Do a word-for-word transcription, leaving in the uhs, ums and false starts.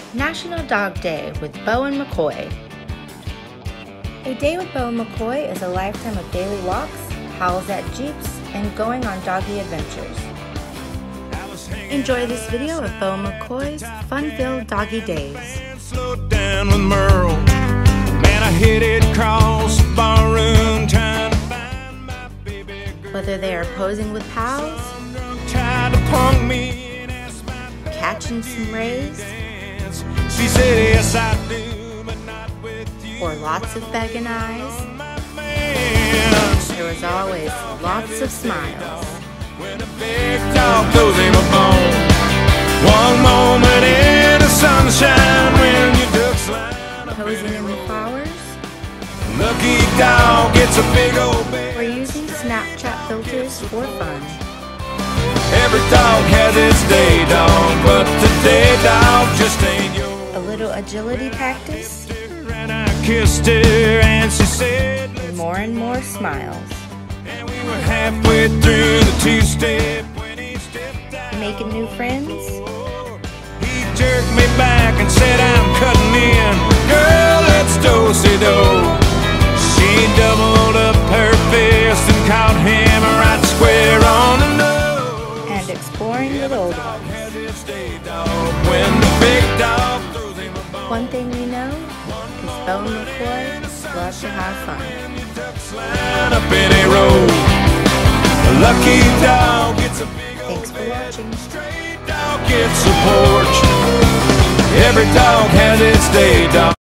National Dog Day with Bo and McCoy. A day with Bo and McCoy is a lifetime of daily walks, howls at jeeps, and going on doggy adventures. Enjoy this video of Bo McCoy's fun-filled doggy days. Slowed down with Merle. Man, I hit it across the barroom trying to find my baby girl. Whether they are posing with pals, Tried to punk me and ask my catching some rays, She said yes I do, but not with you. or lots of begging eyes, My man. there was always lots of smiles. When a big dog goes him a bone. One moment in the sunshine when your ducks line up. Posing in the flowers, Lucky dog gets a big old or bed. using Snapchat filters for fun. Every dog has its day dog, but today dog just ain't yours. A little agility practice, And I kissed her and she said, and more and more smiles. and we were halfway through the two-step when he stepped out. Making new friends, He jerked me back and said, I'm cutting in. Girl, let's do-si-do. She doubled up her fist and caught him right square on the nose. and exploring with old ones. Has its day dog when the big dog throws him a bone. One thing we know is Bo McCoy loves to have fun. Ducks line up in a row. A lucky dog gets a big old Thanks for watching. Stray dog gets a porch. Every dog has its day dog.